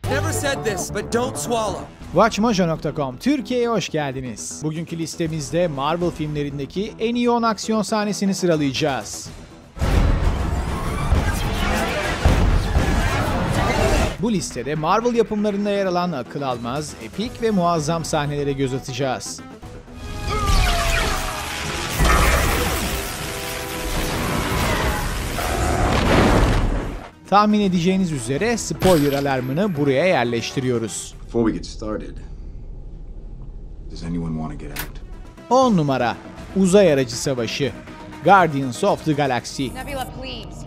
Never said this, but don't swallow. Watchmojo.com Türkiye'ye hoş geldiniz. Bugünkü listemizde Marvel filmlerindeki en iyi 10 aksiyon sahnesini sıralayacağız. Bu listede Marvel yapımlarında yer alan akıl almaz, epik ve muazzam sahnelere göz atacağız. Tahmin edeceğiniz üzere spoiler alarmını buraya yerleştiriyoruz. Before we get started, does anyone want to get out? 10 numara Uzay Aracı Savaşı, Guardians of the Galaxy. Nebula, please.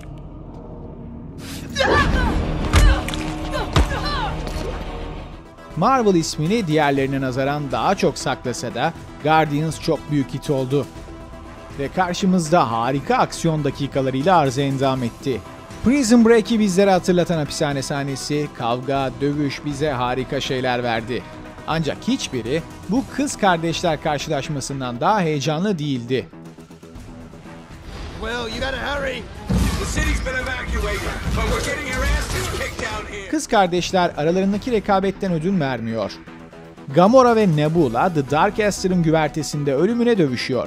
Marvel ismini diğerlerine nazaran daha çok saklasa da Guardians çok büyük hit oldu. Ve karşımızda harika aksiyon dakikalarıyla arıza endam etti. Prison Break'i bizlere hatırlatan hapishane sahnesi, kavga, dövüş bize harika şeyler verdi. Ancak hiçbiri bu kız kardeşler karşılaşmasından daha heyecanlı değildi. Well, you gotta hurry. The city's been evacuated, but we're getting your asses kicked out here. Kız kardeşler aralarındaki rekabetten ödün vermiyor. Gamora ve Nebula The Dark Aster'ın güvertesinde ölümüne dövüşüyor.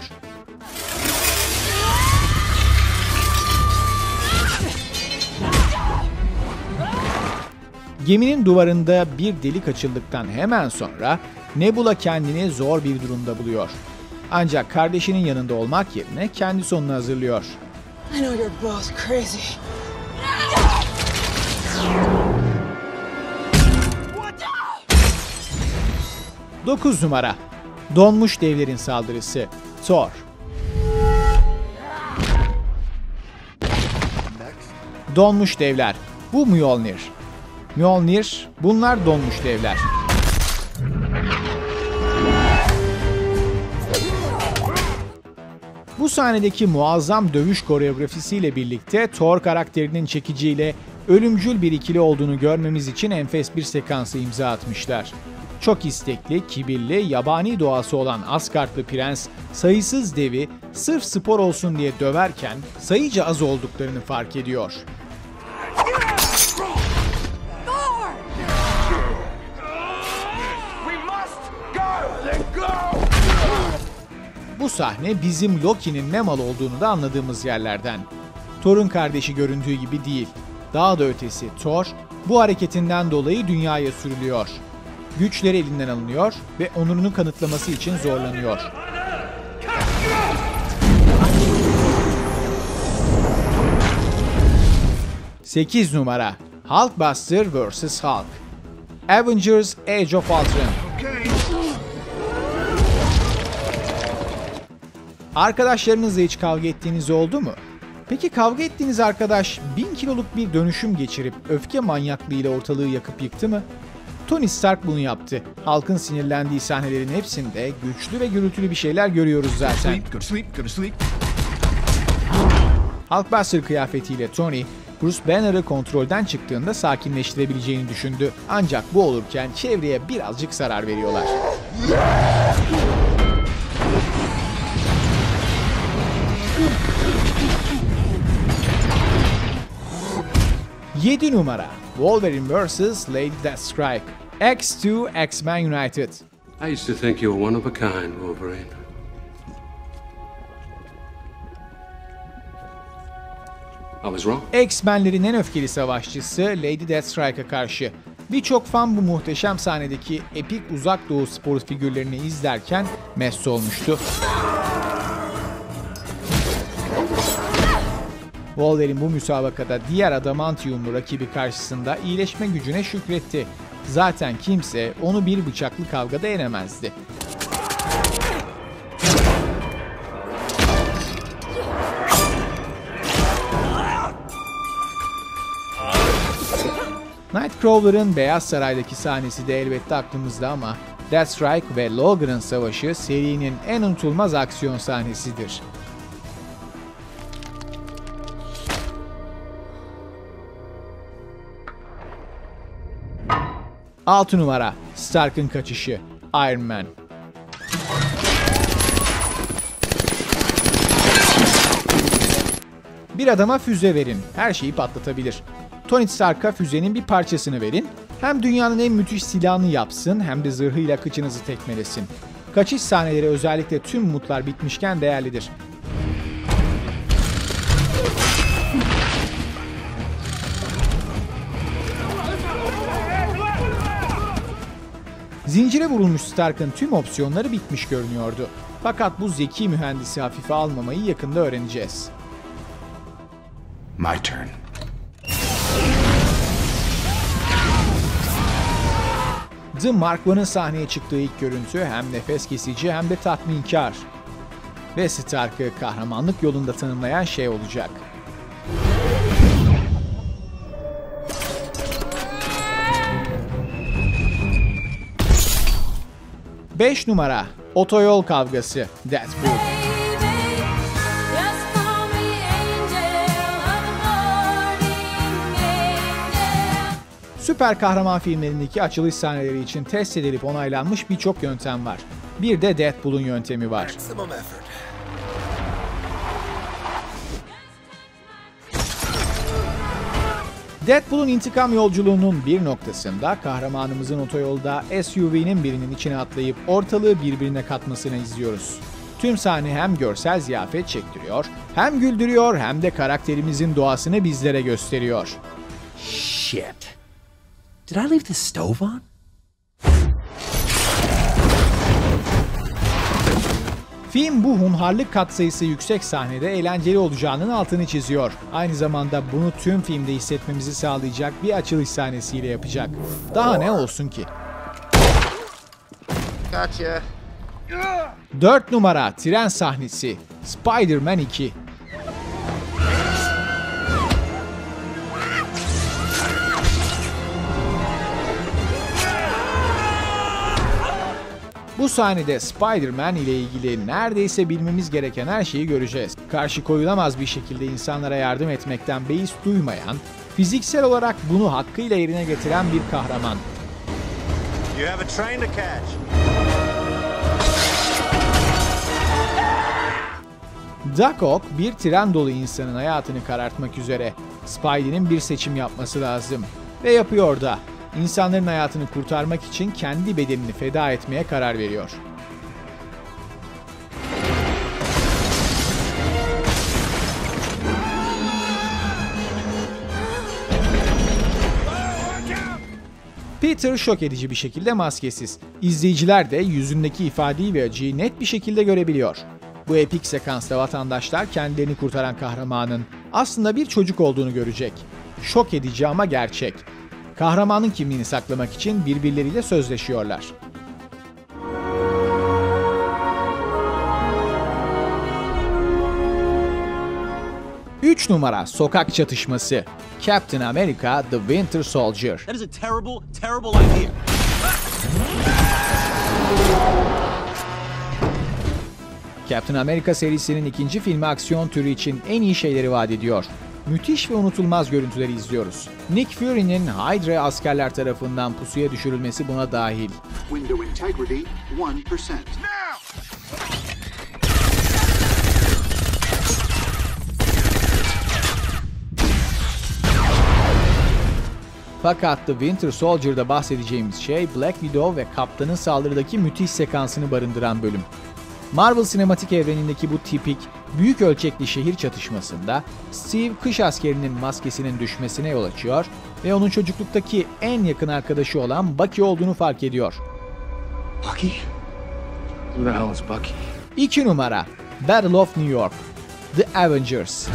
Geminin duvarında bir delik açıldıktan hemen sonra Nebula kendini zor bir durumda buluyor. Ancak kardeşinin yanında olmak yerine kendi sonunu hazırlıyor. I know you're both crazy. 9 numara Donmuş Devlerin Saldırısı, Thor. Donmuş devler. Bu Mjolnir. Mjolnir, bunlar donmuş devler. Bu sahnedeki muazzam dövüş koreografisiyle birlikte Thor karakterinin çekiciyle ölümcül bir ikili olduğunu görmemiz için enfes bir sekansı imza atmışlar. Çok istekli, kibirli, yabani doğası olan Asgardlı prens sayısız devi sırf spor olsun diye döverken sayıca az olduklarını fark ediyor. Bu sahne bizim Loki'nin ne mal olduğunu da anladığımız yerlerden. Thor'un kardeşi göründüğü gibi değil. Daha da ötesi Thor, bu hareketinden dolayı dünyaya sürülüyor. Güçleri elinden alınıyor ve onurunu kanıtlaması için zorlanıyor. Sekiz numara Hulkbuster vs. Hulk, Avengers Age of Ultron. Arkadaşlarınızla hiç kavga ettiğiniz oldu mu? Peki kavga ettiğiniz arkadaş 1000 kiloluk bir dönüşüm geçirip öfke manyaklığıyla ortalığı yakıp yıktı mı? Tony Stark bunu yaptı. Hulk'ın sinirlendiği sahnelerin hepsinde güçlü ve gürültülü bir şeyler görüyoruz zaten. Hulkbuster kıyafetiyle Tony, Bruce Banner'ı kontrolden çıktığında sakinleştirebileceğini düşündü. Ancak bu olurken çevreye birazcık zarar veriyorlar. 7 numara Wolverine vs. Lady Deathstrike, X2 X-Men United. I used to think you were one of a kind, Wolverine. I was wrong. X-Men'lerin en öfkeli savaşçısı Lady Deathstrike'a karşı. Birçok fan bu muhteşem sahnedeki epik uzak doğu spor figürlerini izlerken mest olmuştu. Wolverine bu müsabakada diğer adamantiumlu rakibi karşısında iyileşme gücüne şükretti. Zaten kimse onu bir bıçaklı kavgada yenemezdi. Nightcrawler'ın Beyaz Saray'daki sahnesi de elbette aklımızda ama Deathstrike ve Logan'ın savaşı serinin en unutulmaz aksiyon sahnesidir. 6 numara Stark'ın kaçışı, Iron Man. Bir adama füze verin, her şeyi patlatabilir. Tony Stark'a füzenin bir parçasını verin, Hem dünyanın en müthiş silahını yapsın hem de zırhıyla kıçınızı tekmelesin. Kaçış sahneleri özellikle tüm umutlar bitmişken değerlidir. Zincire vurulmuş Stark'ın tüm opsiyonları bitmiş görünüyordu. Fakat bu zeki mühendisi hafife almamayı yakında öğreneceğiz. My turn. The Mark I'ın sahneye çıktığı ilk görüntü hem nefes kesici hem de tatminkar. Ve Stark'ı kahramanlık yolunda tanımlayan şey olacak. Beş numara, otoyol kavgası, Deadpool. Süper kahraman filmlerindeki açılış sahneleri için test edilip onaylanmış birçok yöntem var. Bir de Deadpool'un yöntemi var. Deadpool'un intikam yolculuğunun bir noktasında kahramanımızın otoyolda SUV'nin birinin içine atlayıp ortalığı birbirine katmasını izliyoruz. Tüm sahne hem görsel ziyafet çektiriyor, hem güldürüyor hem de karakterimizin doğasını bizlere gösteriyor. Shit. Did I leave the stove on? Film bu hunharlık katsayısı yüksek sahnede eğlenceli olacağının altını çiziyor. Aynı zamanda bunu tüm filmde hissetmemizi sağlayacak bir açılış sahnesiyle yapacak. Daha ne olsun ki? Gotcha. 4 numara tren sahnesi, Spider-Man 2. Bu sahnede Spider-Man ile ilgili neredeyse bilmemiz gereken her şeyi göreceğiz. Karşı koyulamaz bir şekilde insanlara yardım etmekten beis duymayan, fiziksel olarak bunu hakkıyla yerine getiren bir kahraman. You have a train to catch. Doc Ock bir tren dolu insanın hayatını karartmak üzere. Spidey'nin bir seçim yapması lazım. Ve yapıyor da. İnsanların hayatını kurtarmak için kendi bedenini feda etmeye karar veriyor. Peter şok edici bir şekilde maskesiz. İzleyiciler de yüzündeki ifadeyi ve acıyı net bir şekilde görebiliyor. Bu epik sekansta vatandaşlar kendilerini kurtaran kahramanın aslında bir çocuk olduğunu görecek. Şok edici ama gerçek. Kahramanın kimliğini saklamak için birbirleriyle sözleşiyorlar. Üç numara sokak çatışması. Captain America: The Winter Soldier. That is a terrible, terrible idea. Captain America serisinin ikinci filmi aksiyon türü için en iyi şeyleri vaat ediyor. Müthiş ve unutulmaz görüntüleri izliyoruz. Nick Fury'nin Hydra askerler tarafından pusuya düşürülmesi buna dahil. Window integrity 1%. Fakat The Winter Soldier'da bahsedeceğimiz şey Black Widow ve Kaptan'ın saldırıdaki müthiş sekansını barındıran bölüm. Marvel sinematik evrenindeki bu tipik, büyük ölçekli şehir çatışmasında Steve kış askerinin maskesinin düşmesine yol açıyor ve onun çocukluktaki en yakın arkadaşı olan Bucky olduğunu fark ediyor. Bucky? Who the hell is Bucky? 2 numara Battle of New York, The Avengers.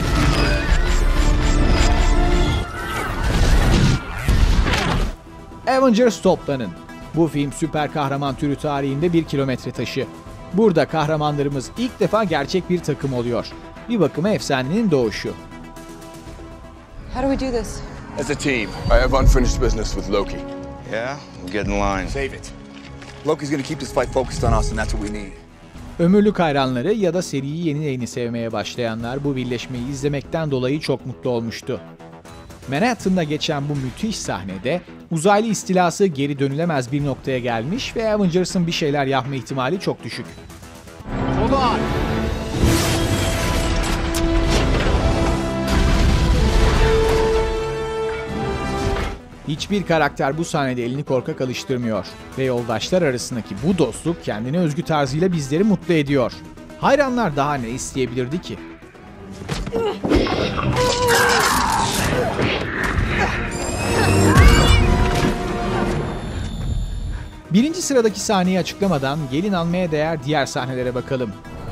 Avengers toplanın. Bu film süper kahraman türü tarihinde bir kilometre taşı. Burada kahramanlarımız ilk defa gerçek bir takım oluyor. Bir bakıma efsanenin doğuşu. How do we do this? As a team, I have unfinished business with Loki. Yeah? We'll get in line. Save it. Loki's gonna keep this fight focused on us, and that's what we need. Ömürlük hayranları ya da seriyi yeni sevmeye başlayanlar bu birleşmeyi izlemekten dolayı çok mutlu olmuştu. Manhattan'da geçen bu müthiş sahnede uzaylı istilası geri dönülemez bir noktaya gelmiş ve Avengers'ın bir şeyler yapma ihtimali çok düşük. Hold on! Hiçbir karakter bu sahnede elini korkak alıştırmıyor ve yoldaşlar arasındaki bu dostluk kendine özgü tarzıyla bizleri mutlu ediyor. Hayranlar daha ne isteyebilirdi ki? Birinci sıradaki sahneyi açıklamadan gelin almaya değer diğer sahnelere bakalım.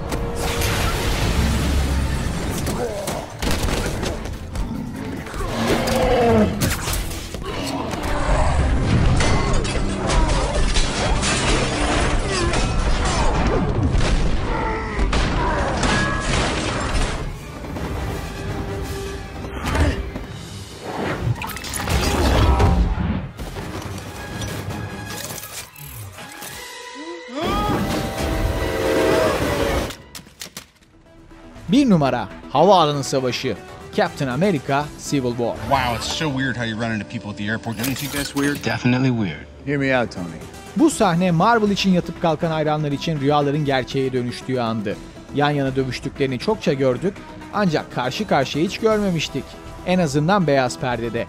Bir numara, Havaalanı Savaşı, Captain America Civil War. Wow, it's so weird how you run into people at the airport. Don't you think that's weird? Definitely weird. Hear me out, Tony. Bu sahne Marvel için yatıp kalkan hayranlar için rüyaların gerçeğe dönüştüğü andı. Yan yana dövüştüklerini çokça gördük ancak karşı karşıya hiç görmemiştik. En azından beyaz perdede.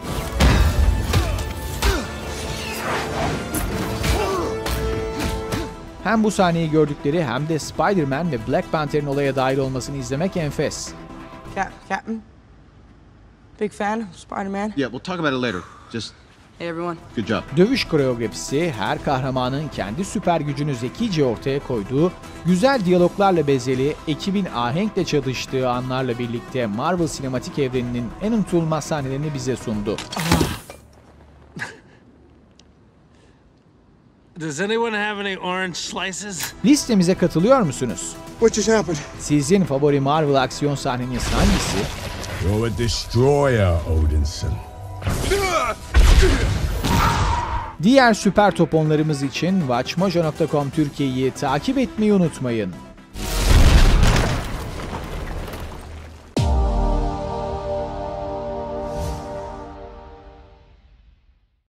Hem bu sahneyi gördükleri hem de Spider-Man ve Black Panther'in olaya dahil olmasını izlemek enfes. Captain? Big fan of Spider-Man? Yeah, we'll talk about it later. Just Hey, everyone. good job. Dövüş koreografisi her kahramanın kendi süper gücünü zekice ortaya koyduğu, güzel diyaloglarla bezeli, ekibin ahenkle çalıştığı anlarla birlikte Marvel sinematik evreninin en unutulmaz sahnelerini bize sundu. Does anyone have any orange slices? Listemize katılıyor musunuz? What just happened? Sizin favori Marvel aksiyon sahneniz hangisi? You're a destroyer, Odinson. Diğer süper toponlarımız için watchmojo.com Türkiye'yi takip etmeyi unutmayın.